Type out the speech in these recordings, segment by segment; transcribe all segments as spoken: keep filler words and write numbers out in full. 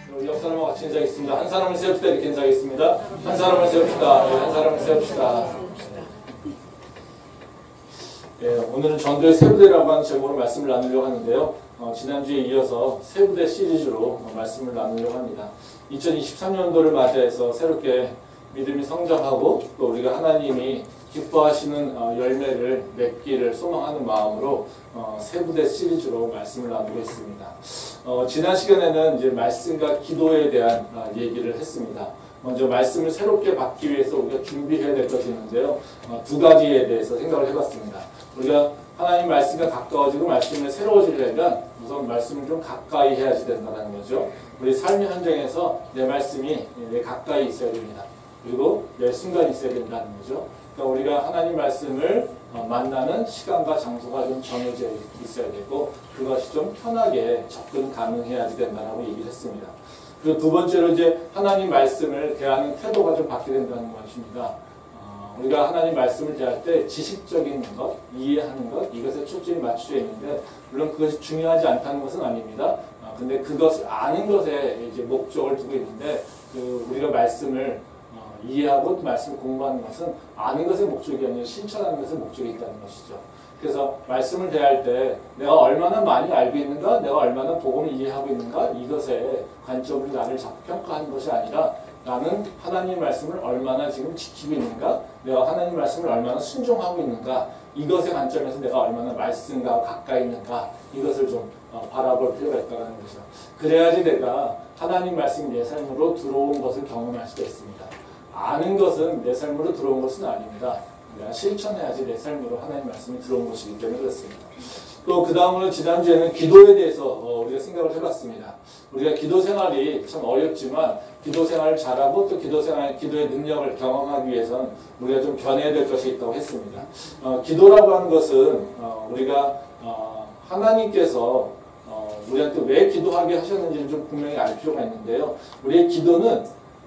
우리 옆 사람과 같이 인사하겠습니다. 한 사람을 세웁시다. 이렇게 인사하겠습니다. 한 사람을 세웁시다. 네, 한 사람을 세웁시다. 예, 오늘은 전도의 세부대라고 하는 제목으로 말씀을 나누려고 하는데요. 어, 지난주에 이어서 세부대 시리즈로 어, 말씀을 나누려고 합니다. 이천이십삼 년도를 맞이해서 새롭게 믿음이 성장하고 또 우리가 하나님이 기뻐하시는 어, 열매를 맺기를 소망하는 마음으로 어, 세부대 시리즈로 말씀을 나누고 있습니다. 어, 지난 시간에는 이제 말씀과 기도에 대한 어, 얘기를 했습니다. 먼저 말씀을 새롭게 받기 위해서 우리가 준비해야 될 것이 있는데요. 어, 두 가지에 대해서 생각을 해봤습니다. 우리가 하나님 말씀과 가까워지고 말씀에 새로워지려면 우선 말씀을 좀 가까이 해야지 된다는 거죠. 우리 삶의 현장에서 내 말씀이 내 가까이 있어야 됩니다. 그리고 내 순간이 있어야 된다는 거죠. 그러니까 우리가 하나님 말씀을 만나는 시간과 장소가 좀 정해져 있어야 되고 그것이 좀 편하게 접근 가능해야지 된다고 얘기를 했습니다. 그리고 두 번째로 이제 하나님 말씀을 대하는 태도가 좀 바뀌게 된다는 것입니다. 어, 우리가 하나님 말씀을 대할 때 지식적인 것, 이해하는 것, 이것에 초점이 맞춰져 있는데 물론 그것이 중요하지 않다는 것은 아닙니다. 어, 근데 그것을 아는 것에 이제 목적을 두고 있는데 그 우리가 말씀을 어, 이해하고 또 말씀을 공부하는 것은 아는 것의 목적이 아니라 실천하는 것의 목적이 있다는 것이죠. 그래서 말씀을 대할 때 내가 얼마나 많이 알고 있는가, 내가 얼마나 복음을 이해하고 있는가 이것에 관점으로 나를 자꾸 평가하는 것이 아니라 나는 하나님 말씀을 얼마나 지금 지키고 있는가, 내가 하나님 말씀을 얼마나 순종하고 있는가 이것의 관점에서 내가 얼마나 말씀과 가까이 있는가 이것을 좀 바라볼 필요가 있다는 것이죠. 그래야지 내가 하나님 말씀이 내 삶으로 들어온 것을 경험할 수가 있습니다. 아는 것은 내 삶으로 들어온 것은 아닙니다. 내가 실천해야지 내 삶으로 하나님 말씀이 들어온 것이기 때문에 그렇습니다. 또 그 다음으로 지난주에는 기도에 대해서 어, 우리가 생각을 해봤습니다. 우리가 기도 생활이 참 어렵지만 기도 생활을 잘하고 또 기도 생활, 기도의 능력을 경험하기 위해서는 우리가 좀 변해야 될 것이 있다고 했습니다. 어, 기도라고 하는 것은 어, 우리가 어, 하나님께서 어, 우리한테 왜 기도하게 하셨는지를 좀 분명히 알 필요가 있는데요. 우리의 기도는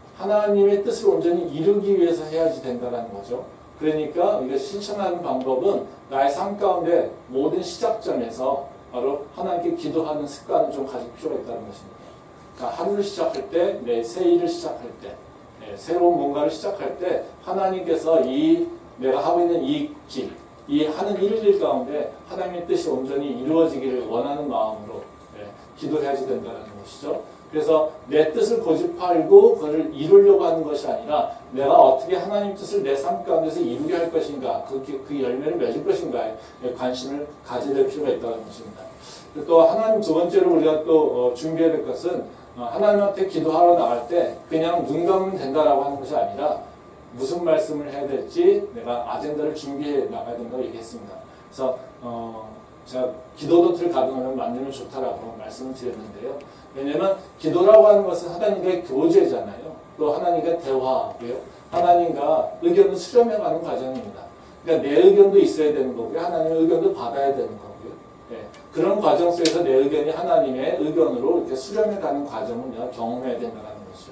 하나님의 뜻을 온전히 이루기 위해서 해야지 된다는 거죠. 그러니까 우리가 실천하는 방법은 나의 삶 가운데 모든 시작점에서 바로 하나님께 기도하는 습관을 좀 가질 필요가 있다는 것입니다. 그러니까 하루를 시작할 때, 내 새 일을 시작할 때, 네, 새로운 뭔가를 시작할 때 하나님께서 이 내가 하고 있는 이 길, 이 하는 일일 가운데 하나님의 뜻이 온전히 이루어지기를 원하는 마음으로 네, 기도해야지 된다는 것이죠. 그래서 내 뜻을 고집하고 그것을 이루려고 하는 것이 아니라 내가 어떻게 하나님 뜻을 내 삶 가운데서 이루게 할 것인가, 그, 그 열매를 맺을 것인가에 관심을 가져야 될 필요가 있다는 것입니다. 또 하나님 두 번째로 우리가 또 준비해야 될 것은 하나님한테 기도하러 나갈 때 그냥 눈 감으면 된다라고 하는 것이 아니라 무슨 말씀을 해야 될지 내가 아젠다를 준비해 나가야 된다고 얘기했습니다. 그래서 어, 제가 기도도트를 가능하면 만들면 좋다라고 말씀을 드렸는데요. 왜냐하면 기도라고 하는 것은 하나님과의 교제잖아요. 또 하나님과 대화하고요. 하나님과 의견을 수렴해가는 과정입니다. 그러니까 내 의견도 있어야 되는 거고요. 하나님의 의견도 받아야 되는 거고요. 네. 그런 과정 속에서 내 의견이 하나님의 의견으로 이렇게 수렴해가는 과정을 내가 경험해야 된다는 것이죠.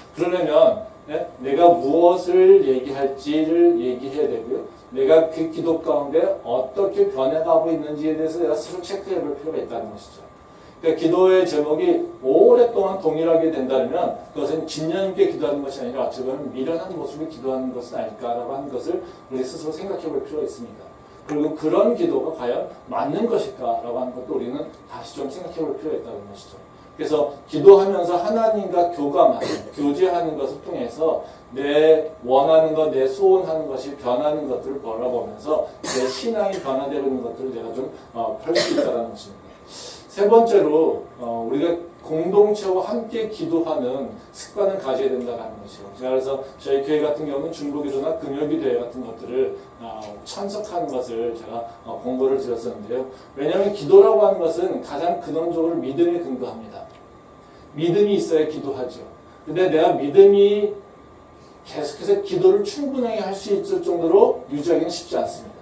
그러려면 네? 내가 무엇을 얘기할지를 얘기해야 되고요. 내가 그 기도 가운데 어떻게 변해가고 있는지에 대해서 내가 스스로 체크해 볼 필요가 있다는 것이죠. 그러니까 기도의 제목이 오랫동안 동일하게 된다면 그것은 진년 있게 기도하는 것이 아니라 어찌 보면 미련한 모습을 기도하는 것은 아닐까라고 하는 것을 우리 스스로 생각해 볼 필요가 있습니다. 그리고 그런 기도가 과연 맞는 것일까라고 하는 것도 우리는 다시 좀 생각해 볼 필요가 있다는 것이죠. 그래서 기도하면서 하나님과 교감하는, 교제하는 것을 통해서 내 원하는 것, 내 소원하는 것이 변하는 것들을 바라보면서 내 신앙이 변화되고 있는 것들을 내가 좀 볼 수 어, 있다는 것입니다. 세 번째로 어, 우리가 공동체와 함께 기도하는 습관을 가져야 된다는 것이죠. 제가 그래서 저희 교회 같은 경우는 중보기도나 금요기도회 같은 것들을 어, 참석하는 것을 제가 어, 공고를 드렸었는데요. 왜냐하면 기도라고 하는 것은 가장 근원적으로 믿음에 근거합니다. 믿음이 있어야 기도하죠. 근데 내가 믿음이 계속해서 기도를 충분하게 할 수 있을 정도로 유지하기는 쉽지 않습니다.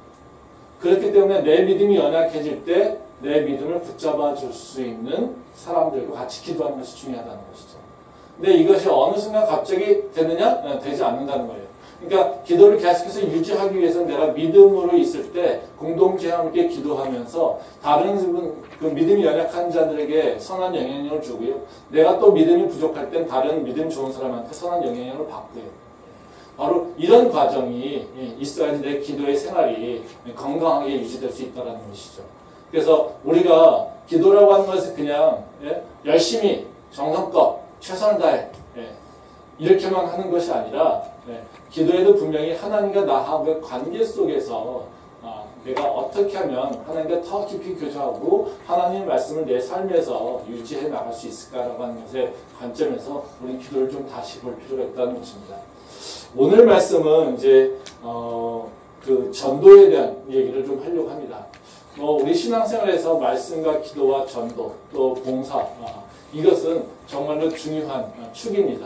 그렇기 때문에 내 믿음이 연약해질 때 내 믿음을 붙잡아 줄 수 있는 사람들과 같이 기도하는 것이 중요하다는 것이죠. 근데 이것이 어느 순간 갑자기 되느냐? 되지 않는다는 거예요. 그러니까 기도를 계속해서 유지하기 위해서는 내가 믿음으로 있을 때 공동체 함께 기도하면서 다른 그 믿음이 연약한 자들에게 선한 영향력을 주고요. 내가 또 믿음이 부족할 땐 다른 믿음 좋은 사람한테 선한 영향력을 받고요. 바로 이런 과정이 있어야지 내 기도의 생활이 건강하게 유지될 수 있다는 것이죠. 그래서 우리가 기도라고 하는 것은 그냥 열심히 정성껏 최선을 다해 이렇게만 하는 것이 아니라 기도에도 분명히 하나님과 나하고의 관계 속에서 내가 어떻게 하면 하나님과 더 깊이 교제하고 하나님의 말씀을 내 삶에서 유지해 나갈 수 있을까라고 하는 것의 관점에서 우리 기도를 좀 다시 볼 필요가 있다는 것입니다. 오늘 말씀은 이제 어, 그 전도에 대한 얘기를 좀 하려고 합니다. 뭐 우리 신앙생활에서 말씀과 기도와 전도 또 봉사 아, 이것은 정말로 중요한 축입니다.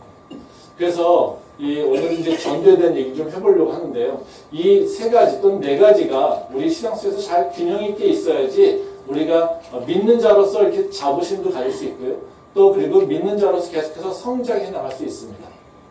그래서 이 오늘 이제 전도에 대한 얘기 좀 해보려고 하는데요. 이 세 가지 또는 네 가지가 우리 신앙 속에서 잘 균형 있게 있어야지 우리가 믿는 자로서 이렇게 자부심도 가질 수 있고요. 또 그리고 믿는 자로서 계속해서 성장해 나갈 수 있습니다.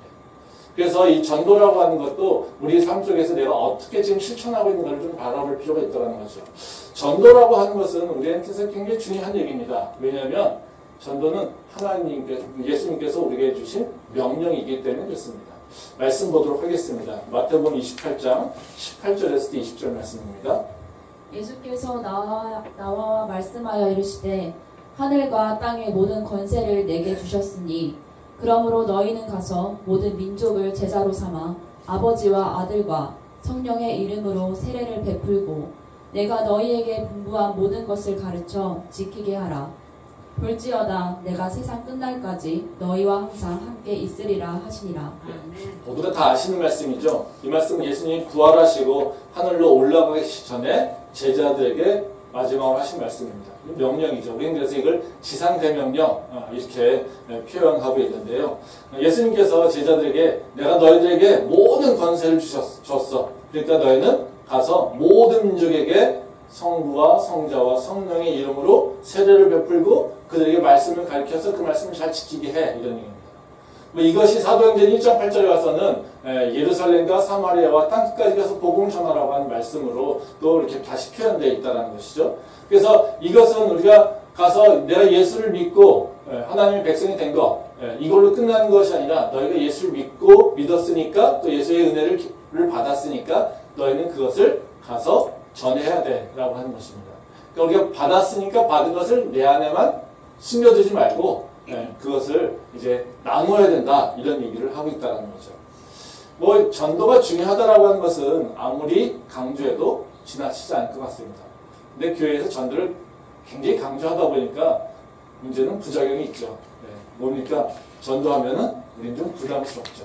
그래서 이 전도라고 하는 것도 우리 삶 속에서 내가 어떻게 지금 실천하고 있는가를 좀 바라볼 필요가 있다는 거죠. 전도라고 하는 것은 우리한테서 굉장히 중요한 얘기입니다. 왜냐하면 전도는 하나님께서, 예수님께서 우리에게 주신 명령이기 때문에 그렇습니다. 말씀 보도록 하겠습니다. 마태복음 이십팔 장 십팔 절에서 이십 절 말씀입니다. 예수께서 나와, 나와 말씀하여 이르시되 하늘과 땅의 모든 권세를 내게 주셨으니 그러므로 너희는 가서 모든 민족을 제자로 삼아 아버지와 아들과 성령의 이름으로 세례를 베풀고 내가 너희에게 분부한 모든 것을 가르쳐 지키게 하라. 볼지어다 내가 세상 끝날까지 너희와 항상 함께 있으리라 하시니라. 모두가 다 아시는 말씀이죠. 이 말씀은 예수님이 부활하시고 하늘로 올라가기 전에 제자들에게 마지막으로 하신 말씀입니다. 명령이죠. 우리는 그래서 이걸 지상대명령 이렇게 표현하고 있는데요. 예수님께서 제자들에게 내가 너희들에게 모든 권세를 주셨어. 그러니까 너희는 가서 모든 민족에게 성부와 성자와 성령의 이름으로 세례를 베풀고 그들에게 말씀을 가르쳐서 그 말씀을 잘 지키게 해. 이런 얘기입니다. 뭐 이것이 사도행전 일 장 팔 절에 와서는 예루살렘과 사마리아와 땅끝까지 가서 복음을 전하라고 하는 말씀으로 또 이렇게 다시 표현되어 있다는 것이죠. 그래서 이것은 우리가 가서 내가 예수를 믿고 하나님의 백성이 된 것 이걸로 끝나는 것이 아니라 너희가 예수를 믿고 믿었으니까 또 예수의 은혜를 받았으니까 너희는 그것을 가서 전해야 돼라고 하는 것입니다. 그러니까 우리가 받았으니까 받은 것을 내 안에만 숨겨두지 말고 그것을 이제 나누어야 된다 이런 얘기를 하고 있다는 거죠. 뭐 전도가 중요하다라고 하는 것은 아무리 강조해도 지나치지 않을 것 같습니다. 근데 교회에서 전도를 굉장히 강조하다 보니까 문제는 부작용이 있죠. 네. 뭡니까? 전도하면은 우리는 좀 부담스럽죠.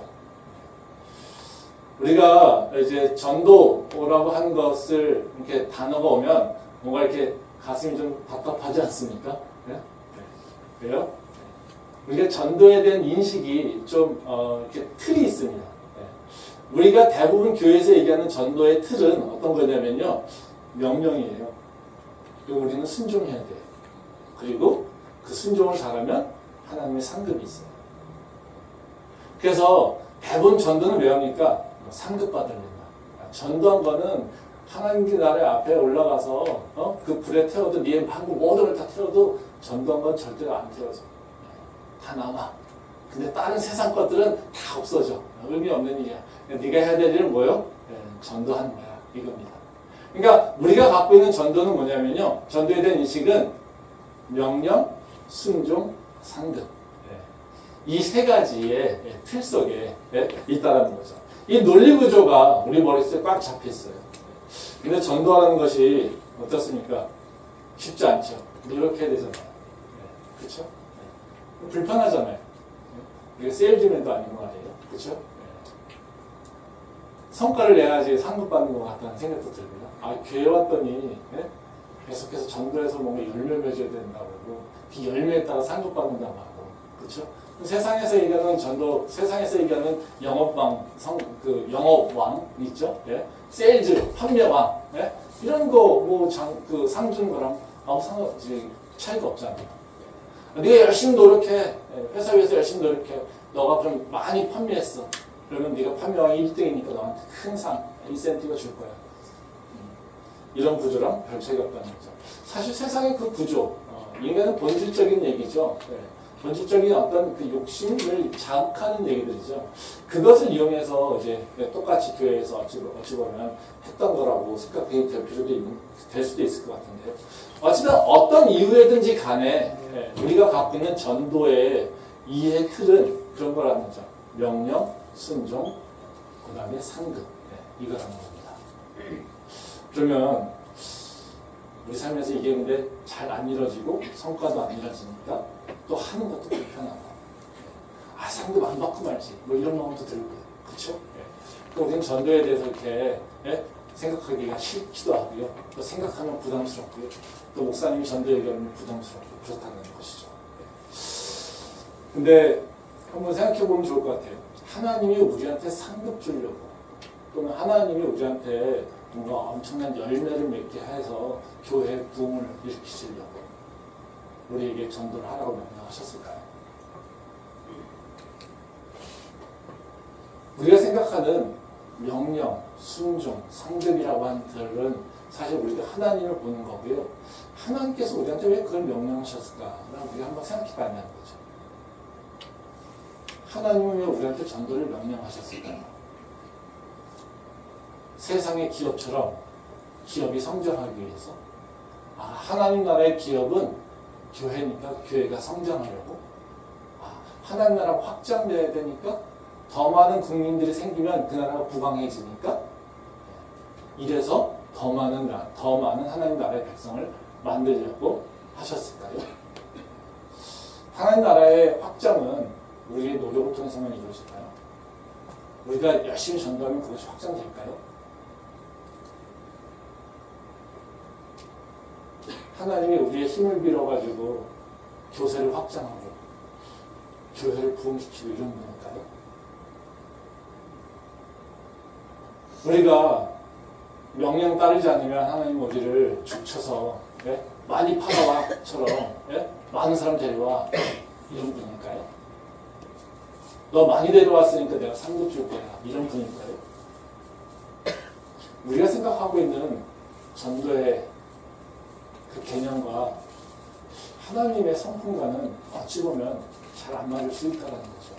우리가 이제 전도라고 하는 것을 이렇게 단어가 오면 뭔가 이렇게 가슴이 좀 답답하지 않습니까? 네? 네. 왜요? 우리가 전도에 대한 인식이 좀 어, 이렇게 틀이 있습니다. 네. 우리가 대부분 교회에서 얘기하는 전도의 틀은 어떤 거냐면요, 명령이에요. 그리고 우리는 순종해야 돼요. 그리고 그 순종을 잘하면 하나님의 상급이 있어요. 그래서 대부분 전도는 왜 합니까? 상급 받으려면. 전도한 거는 하나님의 나라 앞에 올라가서 어? 그 불에 태워도 네 방금 모든 걸 다 태워도 전도한 건 절대로 안 태워져. 다 남아. 근데 다른 세상 것들은 다 없어져. 의미 없는 일이야. 네가 해야 될 일은 뭐예요? 네, 전도하는 거야. 이겁니다. 그러니까 우리가 갖고 있는 전도는 뭐냐면요. 전도에 대한 인식은 명령, 순종, 상급. 이 세 가지의 틀 속에 있다는 거죠. 이 논리 구조가 우리 머릿속에 꽉 잡혀 있어요. 근데 전도하는 것이 어떻습니까? 쉽지 않죠. 노력해야 되잖아요. 그렇죠? 불편하잖아요. 이게 세일즈맨도 아니고 말이에요. 그렇죠? 성과를 내야지 상급 받는 것 같다는 생각도 들고요. 아, 교회 왔더니 네? 계속해서 전도해서 뭔가 열매 맺어야 된다고 하고 그 열매에 따라 상급 받는다고 하고 그렇죠? 세상에서 얘기하는 전도, 세상에서 얘기하는 영업왕, 성, 그 영업왕 있죠? 예? 세일즈, 판매왕, 예? 이런 거 뭐 장, 그 상 주는 거랑 아무 상관 차이가 없잖아요. 네가 열심히 노력해, 회사 위해서 열심히 노력해. 너가 그럼 많이 판매했어. 그러면 네가 판매왕 일 등이니까 너한테 큰 상, 인센티브가 줄 거야. 이런 구조랑 별 차이가 없다는 거죠. 사실 세상의 그 구조, 어, 인간은 본질적인 얘기죠. 네. 본질적인 어떤 그 욕심을 자극하는 얘기들이죠. 그것을 이용해서 이제 똑같이 교회에서 어찌, 어찌 보면 했던 거라고 생각이 될 필요도 있는, 될 수도 있을 것 같은데요. 어쨌든 어떤 이유에든지 간에 네, 우리가 갖고 있는 전도의 이해 틀은 그런 거라는 거죠. 명령, 순종, 그 다음에 상급. 네, 이거라는 겁니다. 그러면 우리 삶에서 이게 근데 잘 안 이루어지고 성과도 안 이루어지니까 또 하는 것도 불편하고 아 상급 안 받고 말지 뭐 이런 마음도 들고요. 그렇죠? 네. 또 우리는 전도에 대해서 이렇게 네? 생각하기가 싫기도 하고요. 또 생각하면 부담스럽고요. 또 목사님이 전도 얘기하면 부담스럽고 그렇다는 것이죠. 네. 근데 한번 생각해 보면 좋을 것 같아요. 하나님이 우리한테 상급 주려고 또는 하나님이 우리한테 뭔가 엄청난 열매를 맺게 해서 교회의 부흥을 일으키시려고 우리에게 전도를 하라고 명령하셨을까요? 우리가 생각하는 명령, 순종, 상급이라고 하는 들은 사실 우리가 하나님을 보는 거고요. 하나님께서 우리한테 왜 그걸 명령하셨을까라고 우리가 한번 생각해 봐야 하는 거죠. 하나님은 왜 우리한테 전도를 명령하셨을까요? 세상의 기업처럼 기업이 성장하기 위해서 아, 하나님 나라의 기업은 교회니까 교회가 성장하려고 아, 하나님 나라가 확장돼야 되니까 더 많은 국민들이 생기면 그 나라가 부강해지니까 이래서 더 많은 나, 더 많은 하나님 나라의 백성을 만들려고 하셨을까요? 하나님 나라의 확장은 우리의 노력을 통해서만 이루어질까요? 우리가 열심히 전도하면 그것이 확장될까요? 하나님이 우리의 힘을 빌어가지고 교세를 확장하고 교회를 부흥시키고 이런 분일까요? 우리가 명령 따르지 않으면 하나님 우리를 죽쳐서 예? 많이 팔아와처럼 예? 많은 사람 데려와 이런 분일까요? 너 많이 데려왔으니까 내가 상급 줄 거야 이런 분일까요? 우리가 생각하고 있는 전도의 그 개념과 하나님의 성품과는 어찌 보면 잘 안 맞을 수 있다는 거죠.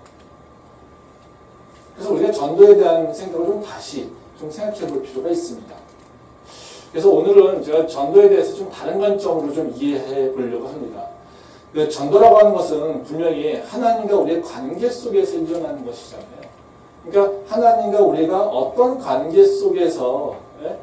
그래서 우리가 전도에 대한 생각을 좀 다시 좀 생각해 볼 필요가 있습니다. 그래서 오늘은 제가 전도에 대해서 좀 다른 관점으로 좀 이해해 보려고 합니다. 그 전도라고 하는 것은 분명히 하나님과 우리의 관계 속에서 일어나는 것이잖아요. 그러니까 하나님과 우리가 어떤 관계 속에서 예?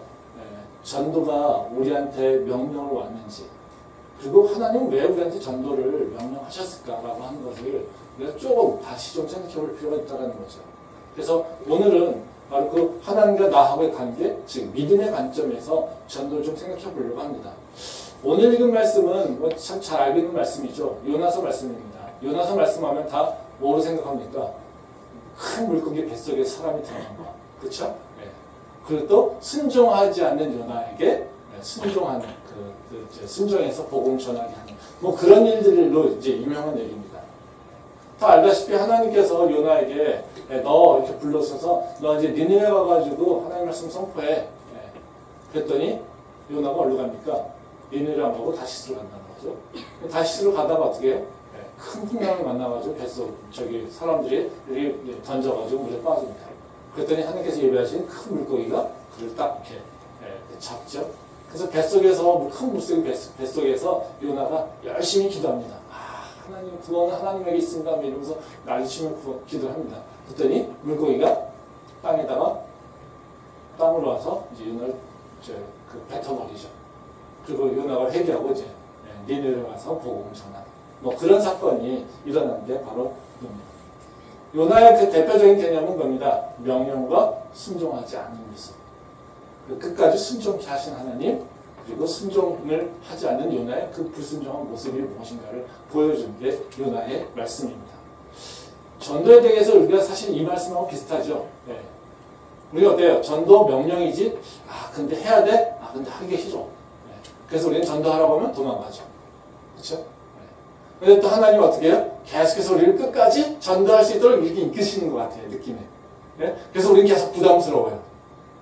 전도가 우리한테 명령을 왔는지 그리고 하나님 왜 우리한테 전도를 명령하셨을까라고 하는 것을 우리가 조금 다시 좀 생각해 볼 필요가 있다는 거죠. 그래서 오늘은 바로 그 하나님과 나하고의 관계, 즉 믿음의 관점에서 전도를 좀 생각해 보려고 합니다. 오늘 읽은 말씀은 뭐 참 잘 알고 있는 말씀이죠. 요나서 말씀입니다. 요나서 말씀하면 다 뭐로 생각합니까? 큰 물고기 뱃속에 사람이 들어간 거. 그렇죠? 그리고 또 순종하지 않는 요나에게 순종하는 그, 그 순종해서 복음 전하게 하는 뭐 그런 일들로 이제 유명한 얘기입니다. 다 알다시피 하나님께서 요나에게 너 이렇게 불러서서 너 이제 니느웨 가가지고 하나님 말씀 선포해. 그랬더니 요나가 어디로 갑니까? 니느웨를 안 가고 다시스로 간다는 거죠. 다시스로 가다가 어떻게 해요? 큰 풍랑을 만나가지고 뱃속 저기 사람들이 이렇게 던져가지고 물에 빠집니다. 그랬더니 하나님께서 예배하신 큰 물고기가 그를 딱 이렇게 예, 잡죠. 그래서 뱃속에서 큰 물고기 뱃속, 뱃속에서 요나가 열심히 기도합니다. 아 하나님 구원은 하나님에게 있습니다. 이러면서 난리치며 기도를 합니다. 그랬더니 물고기가 땅에다가 땅으로 와서 이제 요나를 그 뱉어버리죠. 그리고 요나가 회개하고 이제 예, 니느웨로 가서 복음을 전하는 뭐 그런 사건이 일어난 게 바로 이겁니다. 요나의 그 대표적인 개념은 겁니다. 명령과 순종하지 않는 모습. 끝까지 순종케 하신 하나님, 그리고 순종을 하지 않는 요나의 그 불순종한 모습이 무엇인가를 보여준 게 요나의 말씀입니다. 전도에 대해서 우리가 사실 이 말씀하고 비슷하죠. 네. 우리가 어때요? 전도 명령이지? 아, 근데 해야 돼? 아, 근데 하기 싫어. 네. 그래서 우리는 전도하라고 하면 도망가죠. 그렇죠? 근데 또 하나님 어떻게 해요? 계속해서 우리를 끝까지 전도할 수 있도록 이렇게 이끄시는 것 같아요, 느낌에. 네? 그래서 우리는 계속 부담스러워요.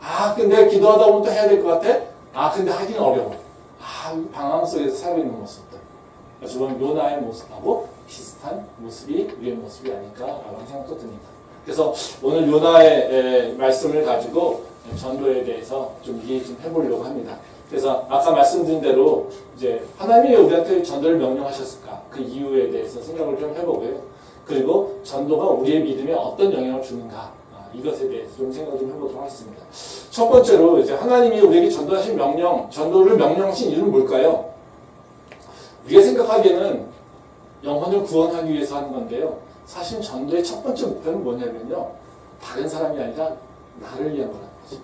아, 근데 기도하다 보면 또 해야 될 것 같아? 아, 근데 하긴 어려워. 아, 방황 속에서 살고 있는 모습들. 지금 요나의 모습하고 비슷한 모습이 우리의 모습이 아닐까라고 생각도 듭니다. 그래서 오늘 요나의 말씀을 가지고 전도에 대해서 좀 이해 좀 해보려고 합니다. 그래서 아까 말씀드린 대로 이제 하나님이 우리한테 전도를 명령하셨을까? 그 이유에 대해서 생각을 좀 해보고요. 그리고 전도가 우리의 믿음에 어떤 영향을 주는가? 이것에 대해서 좀 생각 좀 해보도록 하겠습니다. 첫 번째로 이제 하나님이 우리에게 전도하신 명령, 전도를 명령하신 이유는 뭘까요? 우리가 생각하기에는 영혼을 구원하기 위해서 하는 건데요. 사실 전도의 첫 번째 목표는 뭐냐면요. 다른 사람이 아니라 나를 위한 거라는 거죠.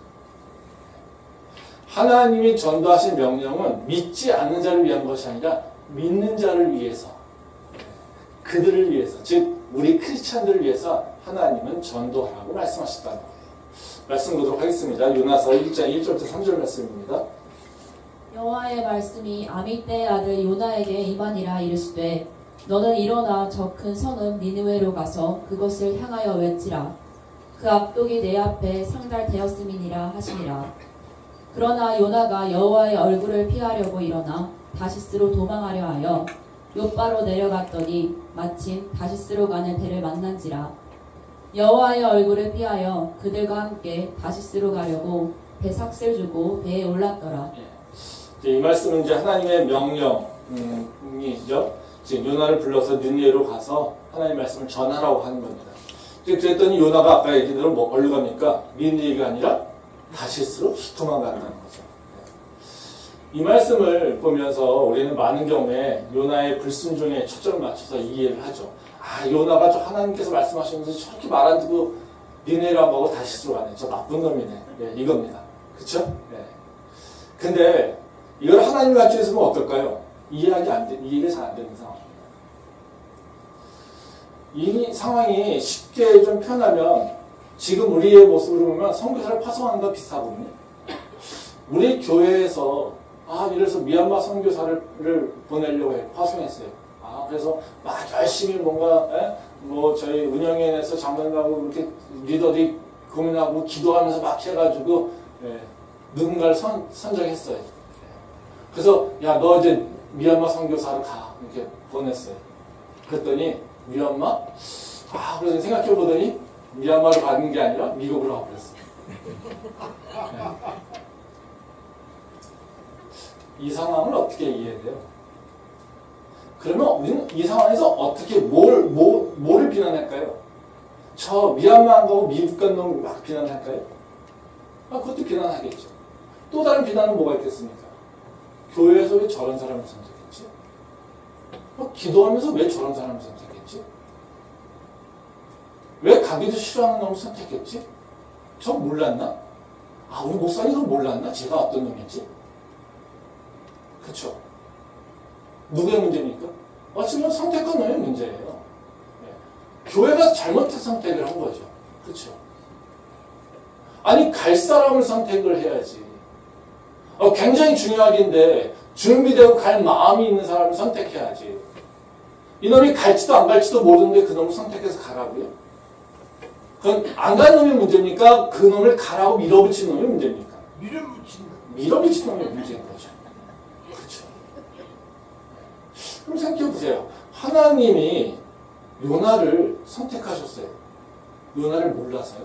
하나님이 전도하신 명령은 믿지 않는 자를 위한 것이 아니라 믿는 자를 위해서, 그들을 위해서, 즉 우리 크리스찬들을 위해서 하나님은 전도하라고 말씀하셨다는 거예요. 말씀 보도록 하겠습니다. 요나서 일 장 일 절부터 삼 절 말씀입니다. 여호와의 말씀이 아미떼의 아들 요나에게 임하니라 이르시되 너는 일어나 저 큰 성읍 니느웨로 가서 그것을 향하여 외치라. 그 압독이 내 앞에 상달되었음이니라 하시니라. 그러나 요나가 여호와의 얼굴을 피하려고 일어나 다시스로 도망하려 하여 욥바로 내려갔더니 마침 다시스로 가는 배를 만난지라. 여호와의 얼굴을 피하여 그들과 함께 다시스로 가려고 배 삭슬 주고 배에 올랐더라. 이 말씀은 이제 하나님의 명령이죠. 지금 요나를 불러서 니느웨로 가서 하나님의 말씀을 전하라고 하는 겁니다. 그랬더니 요나가 아까 얘기대로 뭐 어디로 갑니까? 니느웨가 아니라 다시스로 도망간다는 거죠. 이 말씀을 보면서 우리는 많은 경우에 요나의 불순종에 초점을 맞춰서 이해를 하죠. 아, 요나가 저 하나님께서 말씀하셨는데 저렇게 말 안 듣고 니느웨로 안 가고 다시스로 가네. 저 나쁜 놈이네. 네, 이겁니다. 그쵸? 네. 근데 이걸 하나님 관점에서 보면 어떨까요? 이해하기 안 돼, 이해가 잘 안 되는 상황입니다. 이 상황이 쉽게 좀 표현하면 지금 우리의 모습으로 보면 선교사를 파송하는 거 비슷하거든요. 우리 교회에서 아, 이래서 미얀마 선교사를 보내려고 해, 파송했어요. 아, 그래서 막 열심히 뭔가, 에? 뭐, 저희 운영위원회에서 장관하고 이렇게 리더들이 고민하고 기도하면서 막 해가지고, 예, 누군가를 선, 선정했어요. 그래서, 야, 너 이제 미얀마 선교사로 가. 이렇게 보냈어요. 그랬더니, 미얀마? 아, 그래서 생각해보더니, 미얀마로 가는 게 아니라 미국으로 가버렸어요. 네. 이 상황을 어떻게 이해해야 돼요? 그러면 우리는 이 상황에서 어떻게 뭘, 뭐, 뭐를 비난할까요? 저 미얀마 안 가고 미국 간 놈 막 비난할까요? 아, 그것도 비난하겠죠. 또 다른 비난은 뭐가 있겠습니까? 교회에서 왜 저런 사람을 선택했지? 어, 기도하면서 왜 저런 사람을 선택했지? 왜 가기도 싫어하는 놈을 선택했지? 저 몰랐나? 아, 우리 목사님 그걸 몰랐나? 제가 어떤 놈인지? 그쵸? 누구의 문제입니까? 어쩌면 선택한 놈의 문제예요. 네. 교회가 잘못해서 선택을 한 거죠. 그쵸? 아니, 갈 사람을 선택을 해야지. 어, 굉장히 중요한 일인데, 준비되고 갈 마음이 있는 사람을 선택해야지. 이놈이 갈지도 안 갈지도 모르는데 그 놈을 선택해서 가라고요? 그건 안 간 놈이 문제입니까? 그 놈을 가라고 밀어붙인 놈이 문제입니까? 밀어붙인 밀어붙인 놈이 문제인 거죠. 그렇죠. 그럼 생각해 보세요. 하나님이 요나를 선택하셨어요. 요나를 몰라서요.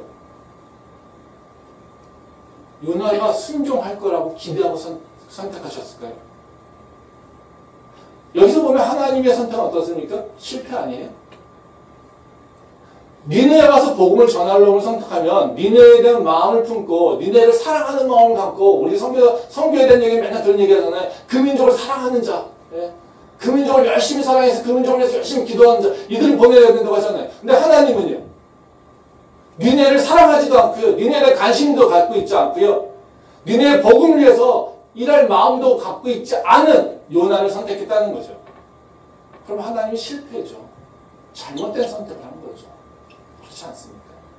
요나가 순종할 거라고 기대하고 선, 선택하셨을까요? 여기서 보면 하나님의 선택은 어떻습니까? 실패 아니에요? 니느웨에 가서 복음을 전할 놈을 선택하면 니느웨에 대한 마음을 품고 니느웨를 사랑하는 마음을 갖고 우리 선교, 선교에 대한 얘기 맨날 그런 얘기 하잖아요. 그 민족을 사랑하는 자. 예? 그 민족을 열심히 사랑해서 그 민족을 위해서 열심히 기도하는 자. 이들을 보내야 된다고 하잖아요. 근데 하나님은요. 니느웨를 사랑하지도 않고요. 니느웨에 대한 관심도 갖고 있지 않고요. 니느웨의 복음을 위해서 일할 마음도 갖고 있지 않은 요나를 선택했다는 거죠. 그럼 하나님이 실패죠. 잘못된 선택을 한 거죠. 그렇지 않습니까?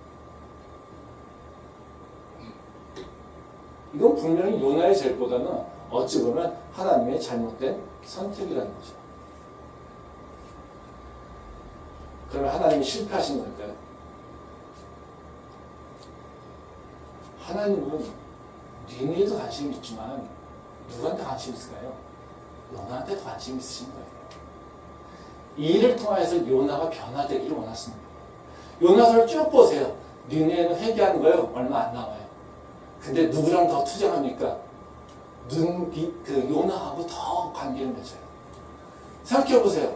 이건 분명히 요나의 죄보다는 어찌 보면 하나님의 잘못된 선택이라는 거죠. 그러면 하나님이 실패하신 걸까요? 하나님은 니네에도 관심이 있지만 누구한테 관심이 있을까요? 요나한테 더 관심이 있으신 거예요. 이 일을 통해서 요나가 변화되기를 원하시는 거예요. 요나서를 쭉 보세요. 니네는 회개하는 거예요. 얼마 안 남아요. 근데 누구랑 더 투쟁합니까? 눈, 그 요나하고 더 관계를 맺어요. 생각해보세요.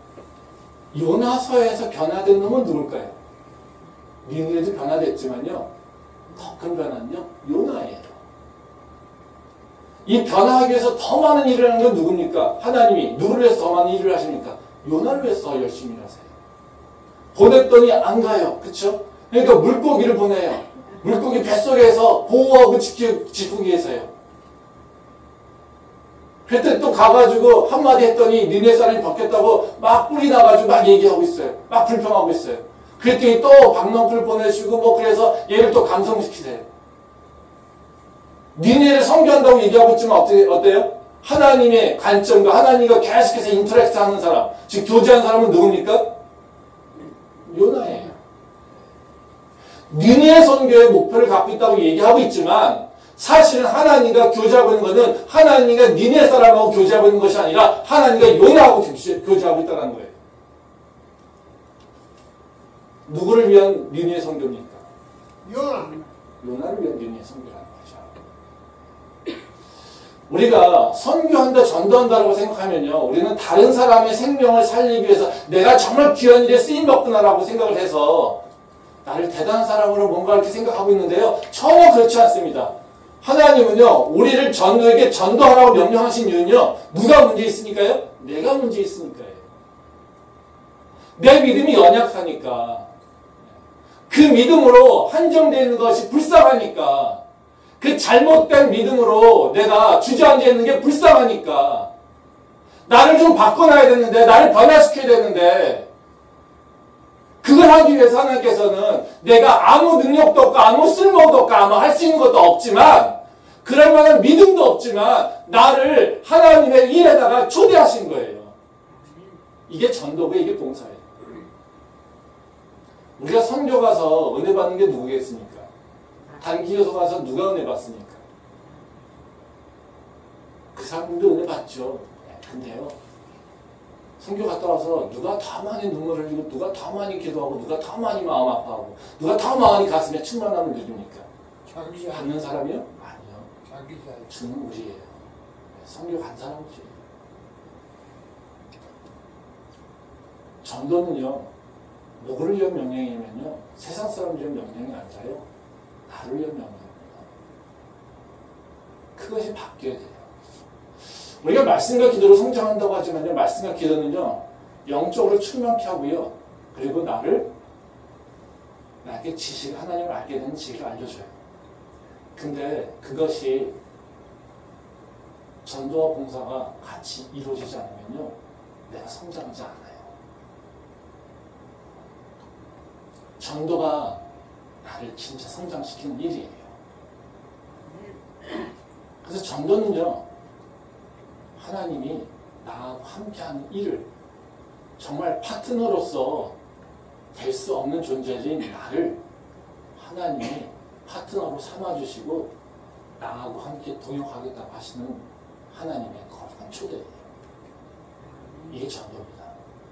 요나서에서 변화된 놈은 누굴까요? 니네도 변화됐지만요. 더 큰 변화는요. 요나예요. 이 변화하기 위해서 더 많은 일을 하는 건 누굽니까? 하나님이 누구를 위해서 더 많은 일을 하십니까? 요나를 위해서 더 열심히 하세요. 보냈더니 안 가요. 그쵸? 그러니까 물고기를 보내요. 물고기 뱃속에서 보호하고 지키, 지키기 위해서요. 그랬더니 또 가가지고 한마디 했더니 니네 사람이 바뀌었다고 막 뿔이 나가지고 막 얘기하고 있어요. 막 불평하고 있어요. 그랬더니 또 박명풀 보내시고 뭐 그래서 얘를 또 감성시키세요. 니네를 섬겨한다고 얘기하고 있지만 어때, 어때요? 하나님의 관점과 하나님과 계속해서 인터랙트 하는 사람, 즉 교제하는 사람은 누굽니까? 요나예요. 니네 선교의 목표를 갖고 있다고 얘기하고 있지만 사실은 하나님과 교제하고 있는 것은 하나님과 니네 사람하고 교제하고 있는 것이 아니라 하나님과 요나하고 교제하고 있다는 거예요. 누구를 위한 니네 선교입니까? 요나. 요나를 위한 니네 선교라는 거죠. 우리가 선교한다, 전도한다라고 생각하면요, 우리는 다른 사람의 생명을 살리기 위해서 내가 정말 귀한 일에 쓰임받구나라고 생각을 해서 나를 대단한 사람으로 뭔가 이렇게 생각하고 있는데요, 전혀 그렇지 않습니다. 하나님은요, 우리를 전도에게 전도하라고 명령하신 이유는요, 누가 문제 있으니까요? 내가 문제 있으니까요. 내 믿음이 연약하니까, 그 믿음으로 한정되어 있는 것이 불쌍하니까, 그 잘못된 믿음으로 내가 주저앉아 있는 게 불쌍하니까, 나를 좀 바꿔놔야 되는데, 나를 변화시켜야 되는데, 그걸 하기 위해서 하나님께서는 내가 아무 능력도 없고 아무 쓸모도 없고 아무 할 수 있는 것도 없지만, 그럴 만한 믿음도 없지만 나를 하나님의 일에다가 초대하신 거예요. 이게 전도고 이게 봉사예요. 우리가 선교 가서 은혜 받는 게 누구겠습니까? 단기여서 가서 누가 은혜 받습니까? 그 사람들도 은혜 받죠. 근데요, 선교 갔다 와서 누가 더 많이 눈물을 흘리고 누가 더 많이 기도하고 누가 더 많이 마음 아파하고 누가 더 많이 가슴에 충만함을 누립니까? 자기야. 받는 사람이요? 아니요. 자기야. 주는 우리예요. 선교 간 사람이지. 전도는요, 누구를 위한 명령이면요, 세상 사람들의 명령이 아니라요, 나를 위한 명령입니다. 그것이 바뀌어야 돼요. 우리가 말씀과 기도로 성장한다고 하지만요, 말씀과 기도는요, 영적으로 충만케 하고요, 그리고 나를, 나에게 지식, 하나님을 알게 되는 지식을 알려줘요. 근데 그것이 전도와 봉사가 같이 이루어지지 않으면요, 내가 성장하지 않아요. 전도가 나를 진짜 성장시키는 일이에요. 그래서 전도는요, 하나님이 나하고 함께하는 일을 정말 파트너로서 될 수 없는 존재인 나를 하나님이 파트너로 삼아주시고 나하고 함께 동역하겠다고 하시는 하나님의 거룩한 초대예요. 이게 전도입니다.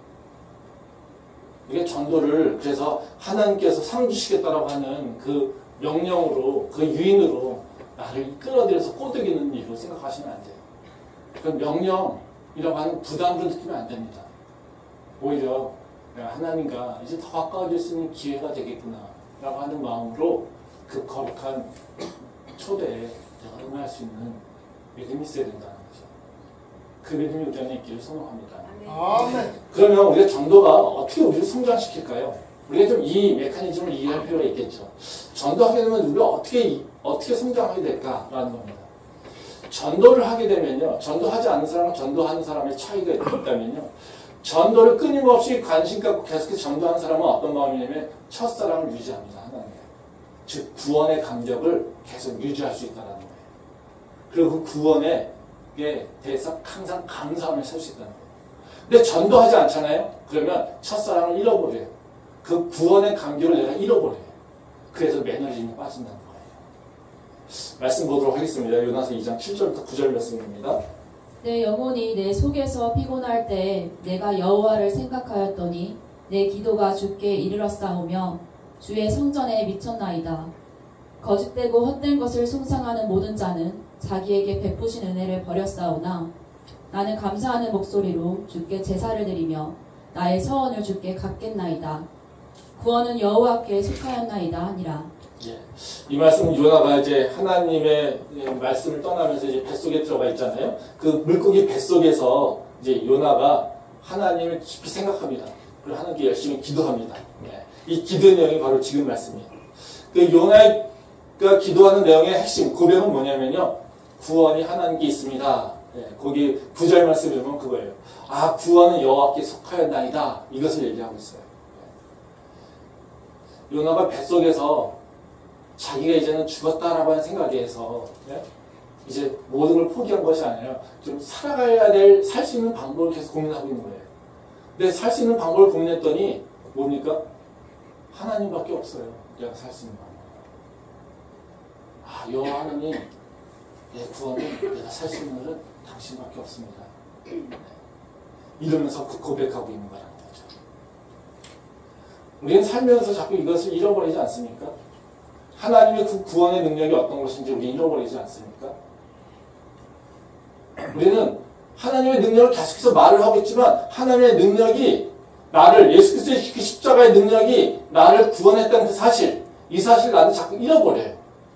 이게 전도를 그래서 하나님께서 상 주시겠다라고 하는 그 명령으로, 그 유인으로 나를 끌어들여서 꼬드기는 일로 생각하시면 안 돼요. 그 명령이라고 하는 부담으로 느끼면 안 됩니다. 오히려 내가 하나님과 이제 더 가까워질 수 있는 기회가 되겠구나 라고 하는 마음으로 그 거룩한 초대에 내가 응할 수 있는 믿음이 있어야 된다는 거죠. 그 믿음이 우리 안에 있기를 소망합니다. 아멘. 그러면 우리가 전도가 어떻게 우리를 성장시킬까요? 우리가 좀 이 메커니즘을 이해할 필요가 있겠죠. 전도하게 되면 우리가 어떻게, 어떻게 성장하게 될까라는 겁니다. 전도를 하게 되면요, 전도하지 않는 사람과 전도하는 사람의 차이가 있다면요, 전도를 끊임없이 관심 갖고 계속해서 전도하는 사람은 어떤 마음이냐면 첫사랑을 유지합니다. 하나님. 즉 구원의 감격을 계속 유지할 수 있다는 거예요. 그리고 그 구원에 대해서 항상 감사함을 살 수 있다는 거예요. 근데 전도하지 않잖아요? 그러면 첫사랑을 잃어버려요. 그 구원의 감격을 내가 잃어버려요. 그래서 매너리즘에 빠진다는 거예요. 말씀 보도록 하겠습니다. 요나서 이 장 칠 절부터 구 절 말씀입니다. 내 영혼이 내 속에서 피곤할 때에 내가 여호와를 생각하였더니 내 기도가 주께 이르렀사오며 주의 성전에 미쳤나이다. 거짓되고 헛된 것을 숭상하는 모든 자는 자기에게 베푸신 은혜를 버렸사오나 나는 감사하는 목소리로 주께 제사를 드리며 나의 서원을 주께 갚겠나이다. 구원은 여호와께 속하였나이다 하니라. 예. 이 말씀은 요나가 이제 하나님의 말씀을 떠나면서 이제 뱃속에 들어가 있잖아요. 그 물고기 뱃속에서 이제 요나가 하나님을 깊이 생각합니다. 그리고 하나님께 열심히 기도합니다. 예. 이 기도 내용이 바로 지금 말씀이에요. 그 요나가 기도하는 내용의 핵심 고백은 뭐냐면요. 구원이 하나님께 있습니다. 예. 거기 구 절 말씀을 보면 그거예요. 아, 구원은 여호와께 속하였나이다. 이것을 얘기하고 있어요. 예. 요나가 뱃속에서 자기가 이제는 죽었다라고 하는 생각에 해서 예? 이제 모든 걸 포기한 것이 아니라 좀 살아가야 될, 살 수 있는 방법을 계속 고민하고 있는 거예요. 근데 살 수 있는 방법을 고민했더니 뭡니까? 하나님밖에 없어요. 내가 살 수 있는 방법. 아, 여호와 하나님, 내 구원은 내가 살 수 있는 것은 당신밖에 없습니다. 이러면서 고백하고 있는 거라는 거죠. 우리는 살면서 자꾸 이것을 잃어버리지 않습니까? 하나님의 그 구원의 능력이 어떤 것인지 우리 잃어버리지 않습니까? 우리는 하나님의 능력을 계속해서 말을 하고 있지만 하나님의 능력이 나를 예수 그리스도의 그 십자가의 능력이 나를 구원했다는 그 사실, 이 사실을 나는 자꾸 잃어버려요.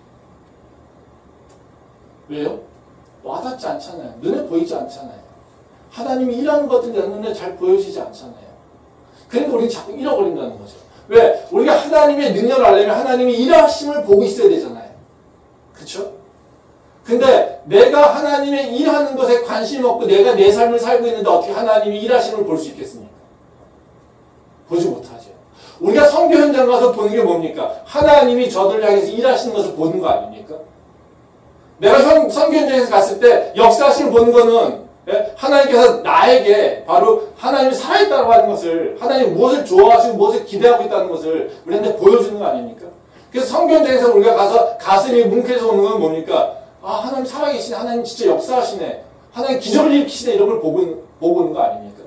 왜요? 와닿지 않잖아요. 눈에 보이지 않잖아요. 하나님이 일하는 것들이 내 눈에 잘 보여지지 않잖아요. 그러니까 우리는 자꾸 잃어버린다는 거죠. 왜? 우리가 하나님의 능력을 알려면 하나님이 일하심을 보고 있어야 되잖아요. 그렇죠? 근데 내가 하나님의 일하는 것에 관심 없고 내가 내 삶을 살고 있는데 어떻게 하나님이 일하심을 볼 수 있겠습니까? 보지 못하죠. 우리가 선교 현장 가서 보는 게 뭡니까? 하나님이 저들을 향해서 일하시는 것을 보는 거 아닙니까? 내가 선, 선교 현장에서 갔을 때 역사하심을 보는 거는 예? 하나님께서 나에게 바로 하나님이 살아있다고 하는 것을, 하나님이 무엇을 좋아하시고 무엇을 기대하고 있다는 것을 우리한테 보여주는 거 아닙니까? 그래서 선교 현장에서 우리가 가서 가슴이 뭉클해서 오는 건 뭡니까? 아, 하나님 살아계시네. 하나님 진짜 역사하시네. 하나님 기적을 일으키시네. 이런 걸 보고, 보고 오는 거 아닙니까?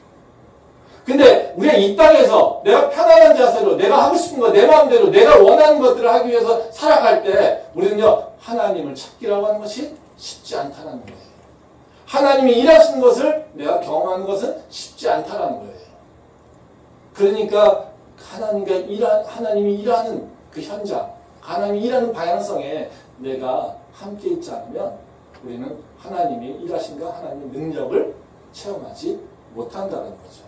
근데 우리가 이 땅에서 내가 편안한 자세로 내가 하고 싶은 거, 내 마음대로 내가 원하는 것들을 하기 위해서 살아갈 때 우리는요, 하나님을 찾기라고 하는 것이 쉽지 않다는 거예요. 하나님이 일하시는 것을 내가 경험하는 것은 쉽지 않다는 거예요. 그러니까 하나님과 일하, 하나님이 일하는 그 현장, 하나님이 일하는 방향성에 내가 함께 있지 않으면 우리는 하나님이 일하신가 하나님의 능력을 체험하지 못한다는 거죠.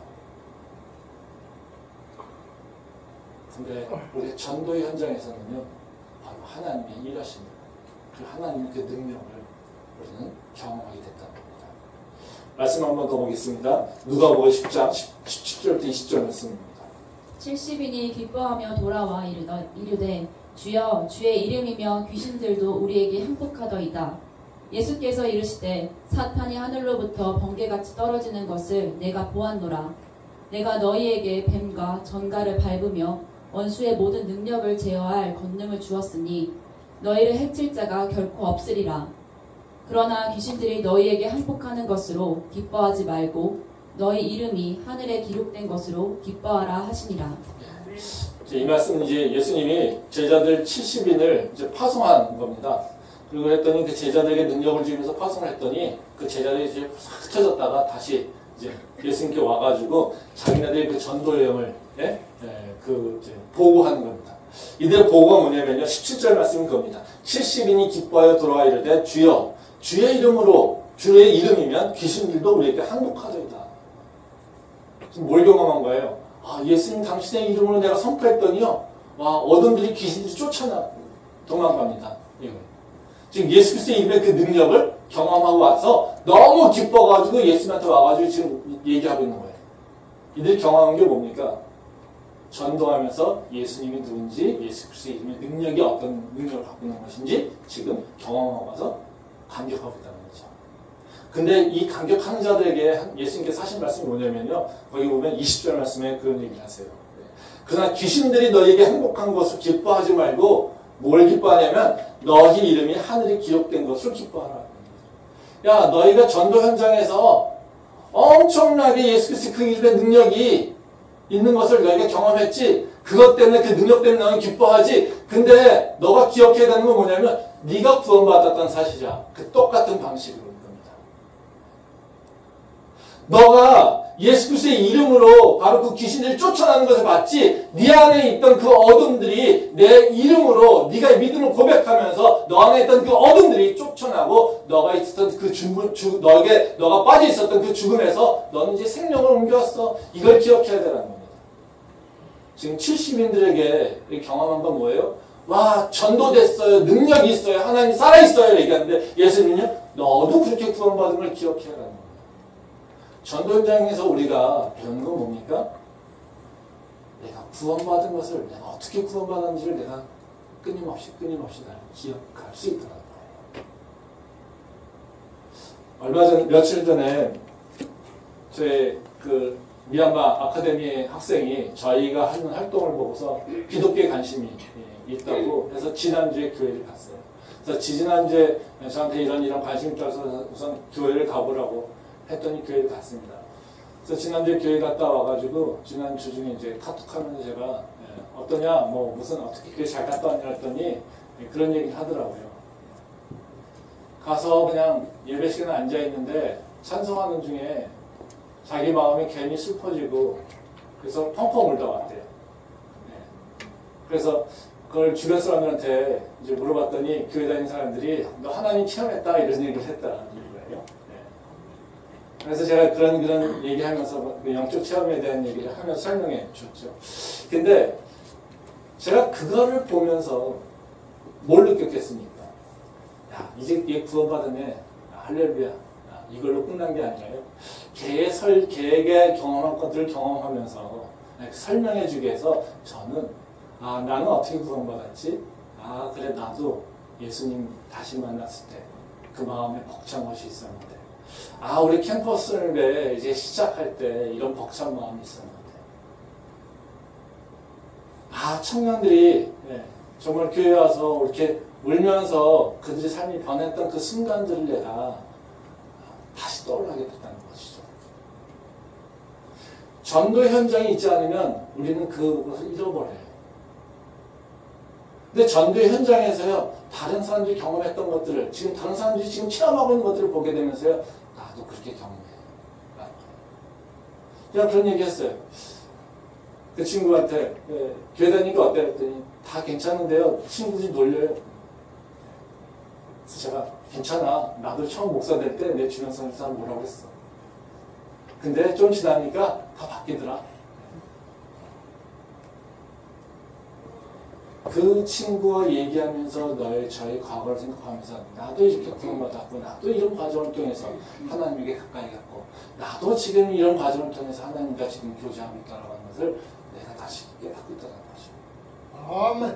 근데 우리 전도의 현장에서는요, 바로 하나님의 일하심, 그 하나님의 그 능력을 우리는 경험하게 됐다는 겁니다. 말씀 한번 더 보겠습니다. 누가복음 십 장 십칠 절부터 이십 절 말씀입니다. 칠십 인이 기뻐하며 돌아와 이르더, 이르되 주여 주의 이름이며 귀신들도 우리에게 항복하더이다. 예수께서 이르시되 사탄이 하늘로부터 번개같이 떨어지는 것을 내가 보았노라. 내가 너희에게 뱀과 전갈을 밟으며 원수의 모든 능력을 제어할 권능을 주었으니 너희를 해칠 자가 결코 없으리라. 그러나 귀신들이 너희에게 항복하는 것으로 기뻐하지 말고 너희 이름이 하늘에 기록된 것으로 기뻐하라 하시니라. 이 말씀은 이제 예수님이 제자들 칠십 인을 이제 파송한 겁니다. 그리고 그랬더니 그 제자들에게 능력을 주면서 파송을 했더니 그 제자들이 이제 흩어졌다가 다시 이제 예수님께 와가지고 자기네들의 그 전도 여행을 예? 예, 그 이제 보고하는 겁니다. 이들의 보고가 뭐냐면요, 십칠 절 말씀인 겁니다. 칠십 인이 기뻐하여 돌아와 이르되 주여 주의 이름으로, 주의 이름이면 귀신들도 우리에게 항복하더이다. 지금 뭘 경험한 거예요? 아, 예수님 당신의 이름으로 내가 선포했더니요, 와, 어둠들이 귀신들이 쫓아나 도망갑니다. 이거. 지금 예수 그리스도의 이름의 그 능력을 경험하고 와서 너무 기뻐가지고 예수님한테 와가지고 지금 얘기하고 있는 거예요. 이들이 경험한 게 뭡니까? 전도하면서 예수님이 누군지, 예수 그리스도의 이름의 능력이 어떤 능력을 갖고 있는 것인지 지금 경험하고 와서 감격하고 있다는 거죠. 근데 이 감격하는 자들에게 예수님께서 하신 말씀이 뭐냐면요, 거기 보면 이십 절 말씀에 그런 얘기를 하세요. 그러나 귀신들이 너희에게 행복한 것을 기뻐하지 말고 뭘 기뻐하냐면 너희 이름이 하늘에 기록된 것을 기뻐하라. 야, 너희가 전도 현장에서 엄청나게 예수 그리스도의 그 이름의 능력이 있는 것을 너희가 경험했지. 그것 때문에 그 능력 때문에 너는 기뻐하지. 근데 너가 기억해야 되는 건 뭐냐면 네가 구원받았다는 사실이야. 그 똑같은 방식으로 겁니다. 너가 예수 그리스도의 이름으로 바로 그 귀신들이 쫓아나는 것을 봤지. 네 안에 있던 그 어둠들이 내 이름으로 네가 믿음을 고백하면서 너 안에 있던 그 어둠들이 쫓아나고 너가 있었던 그 죽음, 죽, 너에게 너가 빠져 있었던 그 죽음에서 너는 이제 생명을 옮겨왔어. 이걸 기억해야 되는 겁니다. 지금 칠십인들에게 경험한 건 뭐예요? 와, 전도됐어요. 능력이 있어요. 하나님 살아있어요. 얘기하는데 예수님은요, 너도 그렇게 구원받은 걸 기억해야 하는 겁니다. 전도 현장에서 우리가 배우는 건 뭡니까? 내가 구원받은 것을 내가 어떻게 구원받았는지를 내가 끊임없이 끊임없이 날 기억할 수 있더라고요. 얼마 전, 며칠 전에 저희 그 미얀마 아카데미 학생이 저희가 하는 활동을 보고서 기독교에 관심이 있다고 해서 지난주에 교회를 갔어요. 그래서 지지난주에 저한테 이런 이런 관심이 있어서 우선 교회를 가보라고 했더니 교회를 갔습니다. 그래서 지난주에 교회 갔다 와가지고 지난주 중에 이제 카톡하면서 제가 어떠냐, 뭐 무슨 어떻게 교회 잘 갔다 왔냐 했더니 그런 얘기를 하더라고요. 가서 그냥 예배 시간에 앉아 있는데 찬송하는 중에 자기 마음이 괜히 슬퍼지고 그래서 펑펑 울다 왔대요. 네. 그래서 그걸 주변 사람들한테 이제 물어봤더니 교회 다니는 사람들이 너 하나님 체험했다 이런 얘기를 했다는 거예요. 네. 그래서 제가 그런 그런 얘기하면서 영적 체험에 대한 얘기를 하면서 설명해 줬죠. 근데 제가 그거를 보면서 뭘 느꼈겠습니까? 야, 이제 얘 구원받으네. 할렐루야. 이걸로 끝난 게 아니라요. 걔의 설, 걔에게 경험한 것들을 경험하면서 설명해 주기 위해서 저는 아, 나는 어떻게 구원받았지? 아, 그래, 나도 예수님 다시 만났을 때 그 마음에 벅찬 것이 있었는데 아, 우리 캠퍼스를 이제 시작할 때 이런 벅찬 마음이 있었는데 아, 청년들이 네, 정말 교회에 와서 이렇게 울면서 그들의 삶이 변했던 그 순간들을 내가 다시 떠올라게 됐다는 것이죠. 전도 현장이 있지 않으면 우리는 그것을 잃어버려요. 근데 전도 현장에서요, 다른 사람들이 경험했던 것들을, 지금 다른 사람들이 지금 체험하고 있는 것들을 보게 되면서요, 나도 그렇게 경험해요. 제가 그런 얘기 했어요. 그 친구한테, 예, 교회 다니니까 어때요? 그랬더니, 다 괜찮은데요, 친구들이 놀려요. 그래서 제가, 괜찮아. 나도 처음 목사 될 때 내 주변 사람 뭐라고 했어. 근데 좀 지나니까 다 바뀌더라. 그 친구와 얘기하면서 너의 저의 과거를 생각하면서 나도 이렇게 구원받았고 나도 이런 과정을 통해서 하나님에게 가까이 갔고 나도 지금 이런 과정을 통해서 하나님과 지금 교제하고 있다는 것을 내가 다시 깨닫고 있다는 거죠. 아멘.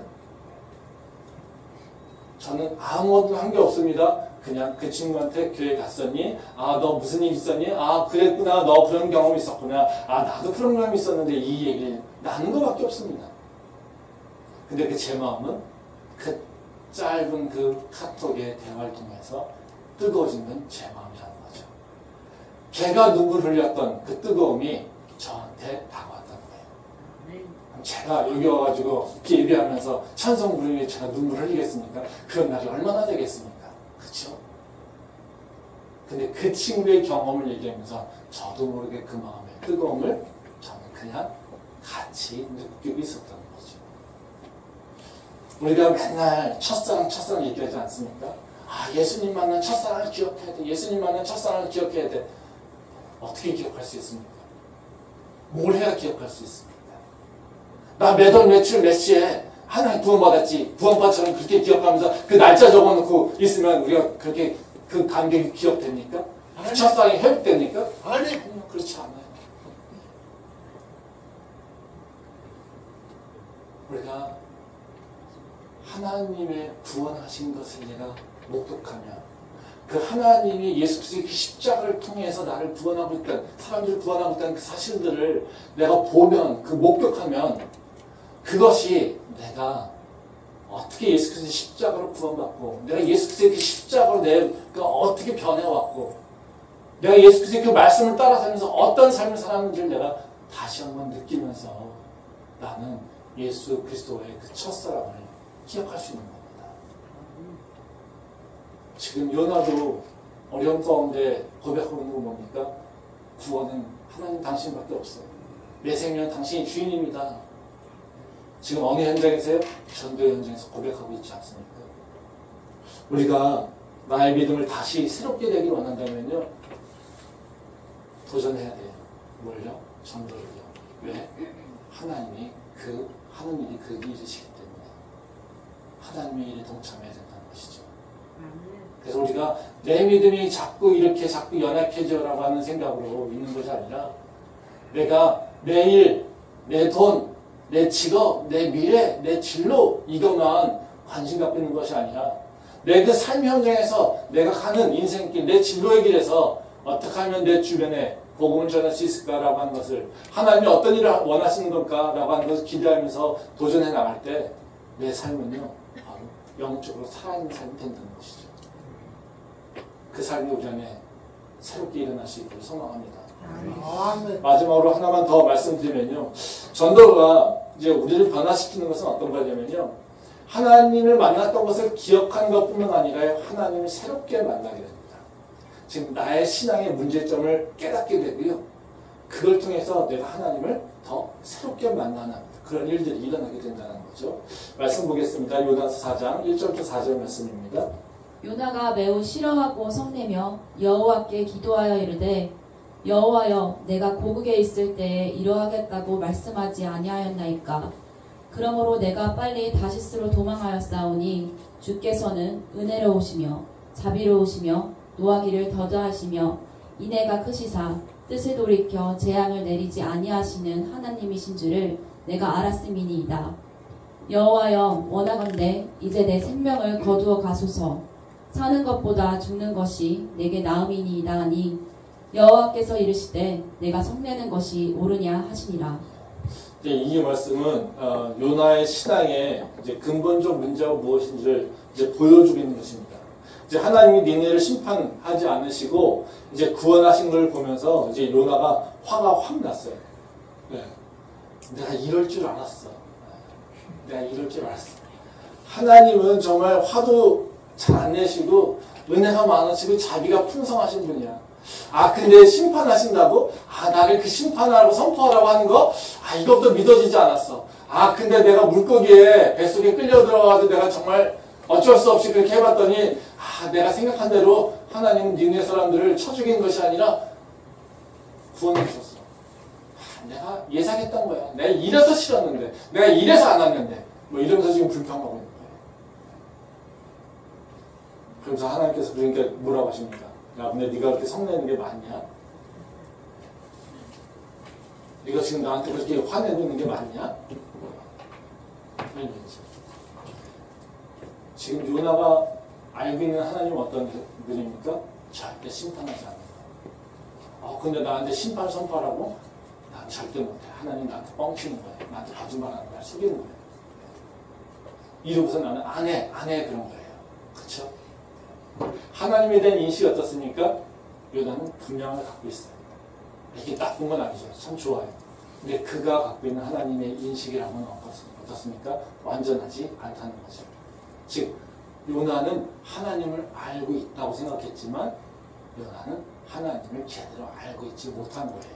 저는 아무것도 한 게 없습니다. 그냥 그 친구한테 교회 갔었니? 아, 너 무슨 일 있었니? 아, 그랬구나. 너 그런 경험이 있었구나. 아, 나도 그런 경험이 있었는데 이 얘기를 나눈 것밖에 없습니다. 근데 그 제 마음은 그 짧은 그 카톡의 대화를 통해서 뜨거워진 건 제 마음이라는 거죠. 걔가 눈물 흘렸던 그 뜨거움이 저한테 다가왔던 거예요. 제가 여기 와가지고 이렇게 예배하면서 찬송 부르니 제가 눈물 흘리겠습니까? 그런 날이 얼마나 되겠습니까? 그렇죠? 근데 그 친구의 경험을 얘기하면서 저도 모르게 그 마음의 뜨거움을 저는 그냥 같이 느끼고 있었던 거죠. 우리가 맨날 첫사랑 첫사랑 얘기하지 않습니까? 아, 예수님 만난 첫사랑을 기억해야 돼. 예수님 만난 첫사랑을 기억해야 돼. 어떻게 기억할 수 있습니까? 뭘 해야 기억할 수 있습니까? 나 매달 며칠 몇 시에 하나님 구원받았지. 구원받처럼 그렇게 기억하면서 그 날짜 적어놓고 있으면 우리가 그렇게 그 감격이 기억됩니까? 그 첫사랑이 회복됩니까? 아니. 그렇지 않아요. 우리가 하나님의 구원하신 것을 내가 목격하면 그 하나님이 예수 그리스도의 그 십자가를 통해서 나를 구원하고 있다는, 사람들을 구원하고 있다는 그 사실들을 내가 보면, 그 목격하면 그것이 내가 어떻게 예수 그리스도의 십자가로 구원받고 내가 예수 그리스도의 그 십자가로 내가 어떻게 변해왔고 내가 예수 그리스도의 그 말씀을 따라 살면서 어떤 삶을 살았는지를 내가 다시 한번 느끼면서 나는 예수 그리스도의 그 첫사랑을 기억할 수 있는 겁니다. 지금 요나도 어려움 가운데 고백하고 있는 거 뭡니까? 구원은 하나님 당신밖에 없어요. 내 생명은 당신이 주인입니다. 지금 어느 현장에서요? 전도 현장에서 고백하고 있지 않습니까? 우리가 나의 믿음을 다시 새롭게 되길 원한다면요, 도전해야 돼요. 뭘요? 전도를요. 왜? 하나님이 그 하는 일이 그 일이시기 때문에 하나님의 일에 동참해야 된다는 것이죠. 그래서 우리가 내 믿음이 자꾸 이렇게 자꾸 연약해져라고 하는 생각으로 있는 것이 아니라 내가 내 일, 내 돈, 내 직업, 내 미래, 내 진로 이것만 관심 갖고 있는 것이 아니라 내 그 삶 현장에서 내가 가는 인생길, 내 진로의 길에서 어떻게 하면 내 주변에 복음을 전할 수 있을까라고 하는 것을 하나님이 어떤 일을 원하시는 걸까라고 하는 것을 기대하면서 도전해 나갈 때 내 삶은요 바로 영적으로 살아있는 삶이 된다는 것이죠. 그 삶이 우리 안에 새롭게 일어날 수 있기를 소망합니다. 아멘. 마지막으로 하나만 더 말씀드리면요, 전도가 이제 우리를 변화시키는 것은 어떤 거냐면요, 하나님을 만났던 것을 기억한 것뿐만 아니라 하나님을 새롭게 만나게 됩니다. 지금 나의 신앙의 문제점을 깨닫게 되고요, 그걸 통해서 내가 하나님을 더 새롭게 만나는 그런 일들이 일어나게 된다는 거죠. 말씀 보겠습니다. 요나서 사 장 일 절부터 사 절 말씀입니다. 요나가 매우 싫어하고 성내며 여호와께 기도하여 이르되 여호와여, 내가 고국에 있을 때에 이러하겠다고 말씀하지 아니하였나이까. 그러므로 내가 빨리 다시스로 도망하였사오니 주께서는 은혜로우시며 자비로우시며 노하기를 더더하시며 인애가 크시사 뜻을 돌이켜 재앙을 내리지 아니하시는 하나님이신 줄을 내가 알았음이니이다. 여호와여, 원하건대 이제 내 생명을 거두어 가소서. 사는 것보다 죽는 것이 내게 나음이니이다 하니 여호와께서 이르시되 내가 성내는 것이 옳으냐 하시니라. 이제 이 말씀은 어, 요나의 신앙의 이제 근본적 문제가 무엇인지를 이제 보여주고 있는 것입니다. 이제 하나님이 니네를 심판하지 않으시고 이제 구원하신 걸 보면서 이제 요나가 화가 확 났어요. 네. 내가 이럴 줄 알았어. 내가 이럴 줄 알았어. 하나님은 정말 화도 잘 안 내시고 은혜가 많으시고 자비가 풍성하신 분이야. 아, 근데 심판하신다고? 아, 나를 그 심판하라고 선포하라고 하는 거? 아, 이것도 믿어지지 않았어. 아, 근데 내가 물고기에 뱃속에 끌려 들어가서 내가 정말 어쩔 수 없이 그렇게 해봤더니, 아, 내가 생각한 대로 하나님은 니네 사람들을 쳐 죽인 것이 아니라 구원해 주셨어. 아, 내가 예상했던 거야. 내가 이래서 싫었는데, 내가 이래서 안 왔는데, 뭐 이러면서 지금 불평하고 있는 거예요. 그러면서 하나님께서 그러니까 뭐라고 하십니까? 야, 근데 네가 그렇게 성내는 게 맞냐? 네가 지금 나한테 그렇게 화내는 게 맞냐? 아니지. 지금 요나가 알고 있는 하나님은 어떤 분입니까? 절대 심판하지 않는다. 어, 근데 나한테 심판 선포하라고? 난 절대 못해. 하나님 나한테 뻥치는 거야. 나한테 거짓말하는 거야. 속이는 거야. 이러고서 나는 안 해, 안 해 그런 거예요. 그렇죠? 하나님에 대한 인식이 어떻습니까? 요나는 분량을 갖고 있어요. 이게 나쁜 건 아니죠. 참 좋아요. 근데 그가 갖고 있는 하나님의 인식이라고는 어떻습니까? 완전하지 않다는 거죠. 즉 요나는 하나님을 알고 있다고 생각했지만 요나는 하나님을 제대로 알고 있지 못한 거예요.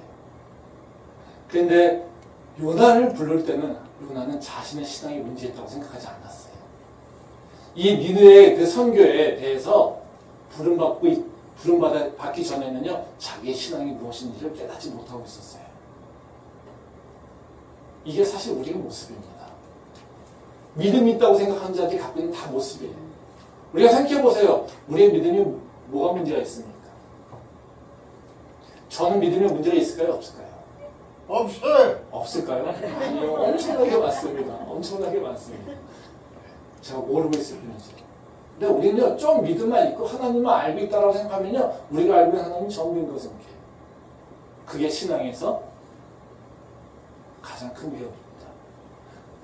그런데 요나를 부를 때는 요나는 자신의 신앙이 문제있다고 생각하지 않았어요. 이 니느웨의 그 선교에 대해서 부름받고, 부름받기 전에는요, 자기의 신앙이 무엇인지를 깨닫지 못하고 있었어요. 이게 사실 우리의 모습입니다. 믿음이 있다고 생각하는 자들이 갖고 있는 다 모습이에요. 우리가 생각해보세요. 우리의 믿음이 뭐가 문제가 있습니까? 저는 믿음에 문제가 있을까요? 없을까요? 없어요. 없을까요? 아니요. 엄청나게 많습니다. 엄청나게 많습니다. 제가 모르고 있을 뿐이지. 근데 우리는요, 좀 믿음만 있고 하나님을 알고 있다고 생각하면요, 우리가 알고 있는 하나님이 전부인 것을 생각해요. 그게 신앙에서 가장 큰 위협입니다.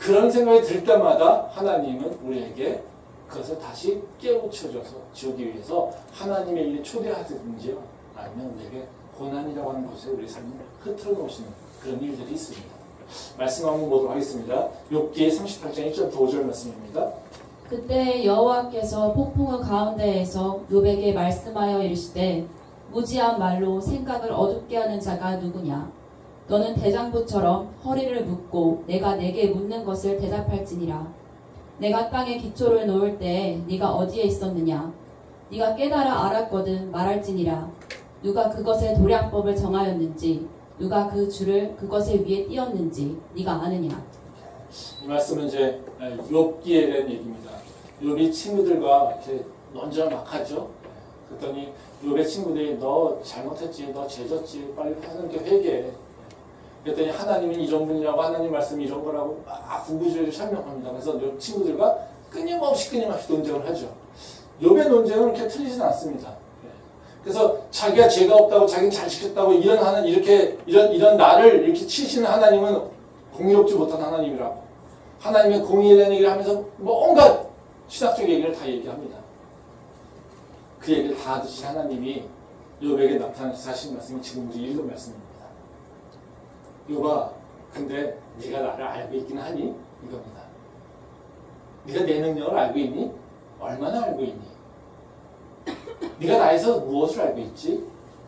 그런 생각이 들 때마다 하나님은 우리에게 그것을 다시 깨우쳐줘서 주기 위해서 하나님의 일에 초대하든지요, 아니면 우리에게 고난이라고 하는 곳에 우리 삶을 흐트러 놓으시는 그런 일들이 있습니다. 말씀 한번 보도록 하겠습니다. 욥기 삼십팔 장 일 절부터 오 절 말씀입니다. 그때 여호와께서 폭풍의 가운데에서 욥에게 말씀하여 이르시되 무지한 말로 생각을 어둡게 하는 자가 누구냐? 너는 대장부처럼 허리를 묶고 내가 내게 묻는 것을 대답할지니라. 내가 땅에 기초를 놓을 때에 네가 어디에 있었느냐? 네가 깨달아 알았거든 말할지니라. 누가 그것의 도량법을 정하였는지 누가 그 줄을 그것의 위에 띄었는지 네가 아느냐? 이 말씀은 이제 욥기에 대한 얘기입니다. 욥이 친구들과 이렇게 논쟁을 막 하죠. 그랬더니 욥의 친구들이 너 잘못했지, 너 죄졌지, 빨리 하나님께 회개해. 그랬더니 하나님이 이런 분이라고, 하나님 말씀이 이런 거라고 막 구구절절 설명합니다. 그래서 욥 친구들과 끊임없이 끊임없이 논쟁을 하죠. 욥의 논쟁은 그렇게 틀리진 않습니다. 그래서 자기가 죄가 없다고, 자기는 잘 지켰다고 이런 하는 이렇게 이런 이런 나를 이렇게 치시는 하나님은 공의롭지 못한 하나님이라고, 하나님의 공의에 대한 얘기를 하면서 뭐 온갖 신학적 얘기를 다 얘기합니다. 그 얘기를 다 드신 하나님이 욥에게 나타나서 하신 말씀이 지금 우리 읽은 말씀입니다. 욥아, 근데 네가 나를 알고 있긴 하니? 이겁니다. 네가 내 능력을 알고 있니? 얼마나 알고 있니? 네가 나에서 무엇을 알고 있지?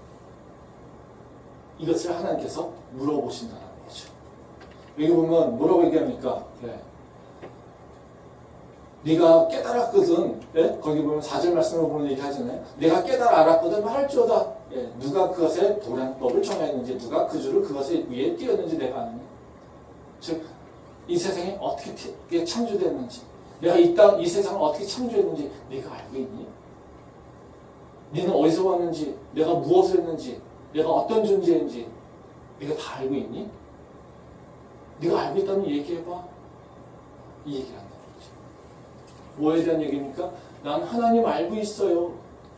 이것을 하나님께서 물어보신다는 거죠. 여기 보면 뭐라고 얘기합니까? 네. 네가 깨달았거든. 네? 거기 보면 사 절 말씀을 보면 얘기하잖아요. 내가 깨달아 알았거든 말할지어다. 네. 누가 그것의 도량법을 정하였는지, 누가 그 줄을 그것의 위에 띄었는지 내가 아느냐. 즉, 이 세상이 어떻게 창조됐는지, 내가 이 땅, 이 세상을 어떻게 창조했는지 네가 알고 있니? 네는 어디서 왔는지, 내가 무엇을 했는지, 내가 어떤 존재인지 네가 다 알고 있니? 네가 알고 있다면 얘기해봐. 이 얘기를 한다는 거죠. 뭐에 대한 얘기입니까? 난 하나님 알고 있어요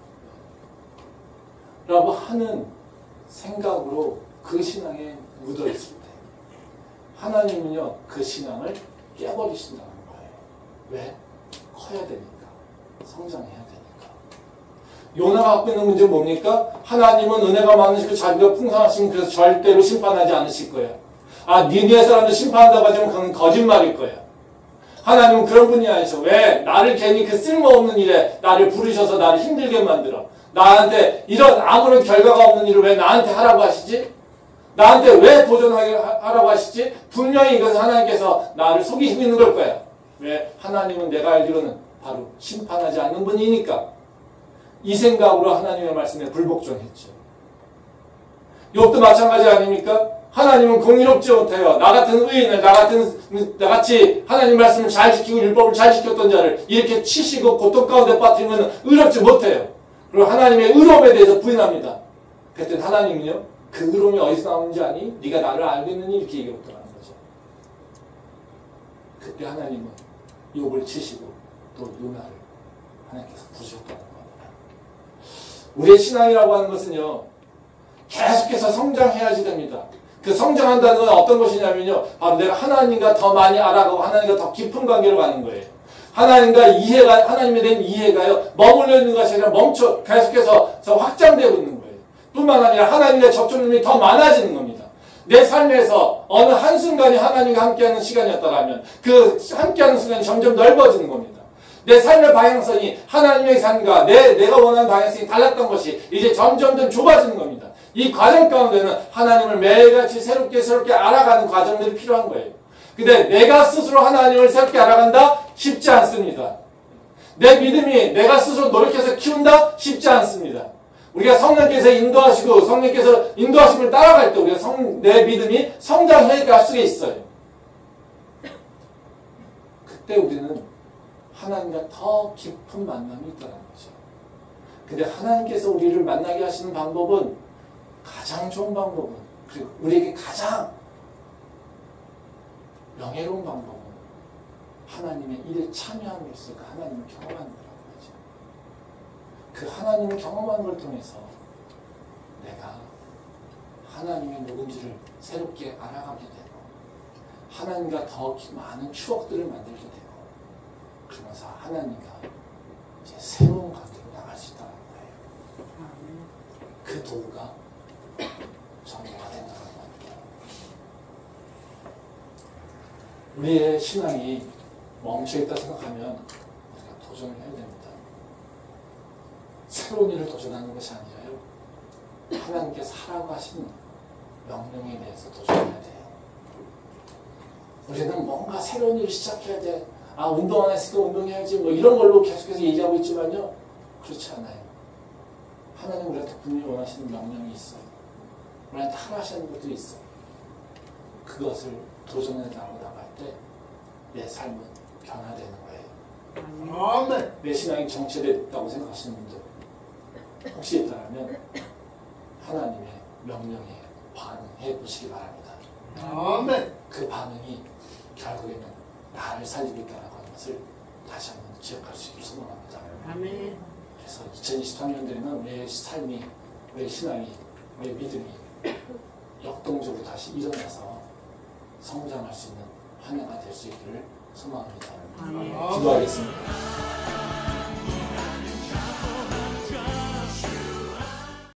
라고 하는 생각으로 그 신앙에 묻어있을 때 하나님은요, 그 신앙을 깨버리신다는 거예요. 왜? 커야 되니까. 성장해야 되니까. 요나가 갖고 있는 문제는 뭡니까? 하나님은 은혜가 많으시고 자비가 풍성하시면 그래서 절대로 심판하지 않으실 거예요. 아, 니네 사람들 심판한다고 하지만 그건 거짓말일 거예요. 하나님은 그런 분이 아니셔. 왜? 나를 괜히 그 쓸모없는 일에 나를 부르셔서 나를 힘들게 만들어. 나한테 이런 아무런 결과가 없는 일을 왜 나한테 하라고 하시지? 나한테 왜 도전하게 하라고 하시지? 분명히 이것은 하나님께서 나를 속이시고 있는 걸 거야. 왜? 하나님은 내가 알기로는 바로 심판하지 않는 분이니까. 이 생각으로 하나님의 말씀에 불복종했죠. 욥도 마찬가지 아닙니까? 하나님은 공의롭지 못해요. 나 같은 의인을, 나 같은, 나같이 하나님 말씀을 잘 지키고 율법을 잘 지켰던 자를 이렇게 치시고 고통 가운데 빠뜨리면 의롭지 못해요. 그리고 하나님의 의로움에 대해서 부인합니다. 그랬더니 하나님은요, 그 의로움이 어디서 나오는지 아니? 네가 나를 알고 있느니? 이렇게 얘기했더라는 거죠. 그때 하나님은 욥을 치시고 또 요나를 하나님께서 부르셨다는 겁니다. 우리의 신앙이라고 하는 것은요, 계속해서 성장해야지 됩니다. 그 성장한다는 건 어떤 것이냐면요, 바로 내가 하나님과 더 많이 알아가고 하나님과 더 깊은 관계로 가는 거예요. 하나님과 이해가, 하나님에 대한 이해가요, 머물러 있는 것이 아니라 멈춰, 계속해서 확장되고 있는 거예요. 뿐만 아니라 하나님과의 접촉점이 더 많아지는 겁니다. 내 삶에서 어느 한순간이 하나님과 함께하는 시간이었다면 그 함께하는 순간이 점점 넓어지는 겁니다. 내 삶의 방향성이 하나님의 삶과 내, 내가 원하는 방향성이 달랐던 것이 이제 점점점 좁아지는 겁니다. 이 과정 가운데는 하나님을 매일같이 새롭게 새롭게 알아가는 과정들이 필요한 거예요. 근데 내가 스스로 하나님을 새롭게 알아간다? 쉽지 않습니다. 내 믿음이 내가 스스로 노력해서 키운다? 쉽지 않습니다. 우리가 성령께서 인도하시고 성령께서 인도하심을 따라갈 때 우리가 성, 내 믿음이 성장해 갈 수가 있어요. 그때 우리는 하나님과 더 깊은 만남이 있다는 거죠. 근데 하나님께서 우리를 만나게 하시는 방법은, 가장 좋은 방법은, 그리고 우리에게 가장 명예로운 방법은 하나님의 일에 참여함으로써 그 하나님을 경험하는 거라는 거죠. 그 하나님을 경험하는 걸 통해서 내가 하나님의 누군지를 새롭게 알아가게 되고, 하나님과 더 많은 추억들을 만들게 되고 그러면서 하나님과 이제 새로운 관계로 나갈 수 있다는 거예요. 그 도구가 전도가 된다는 겁니다. 우리의 신앙이 멈춰있다 생각하면 우리가 도전을 해야 됩니다. 새로운 일을 도전하는 것이 아니라요. 하나님께서 하라고 하신 명령에 대해서 도전해야 돼요. 우리는 뭔가 새로운 일을 시작해야 돼. 아, 운동 안 했으니까 운동해야지. 뭐 이런 걸로 계속해서 얘기하고 있지만요. 그렇지 않아요. 하나님 우리한테 분명히 원하시는 명령이 있어요. 우리한테 하라 하시는 것도 있어요. 그것을 도전해 나가고 나갈 때 내 삶은 변화되는 거예요. 아멘. 내 신앙이 정체됐다고 생각하시는 분들 혹시 있다면 하나님의 명령에 반응해 보시기 바랍니다. 아멘. 그 반응이 결국에는 나를 살리고 있다는 것을 다시 한번 기억할 수 있기를 소망합니다. 아멘. 그래서 이천이십삼 년도에는 우리의 삶이, 우리의 신앙이, 우리의 믿음이 역동적으로 다시 일어나서 성장할 수 있는 한 해가 될 수 있기를 소망합니다. 아멘. 기도하겠습니다.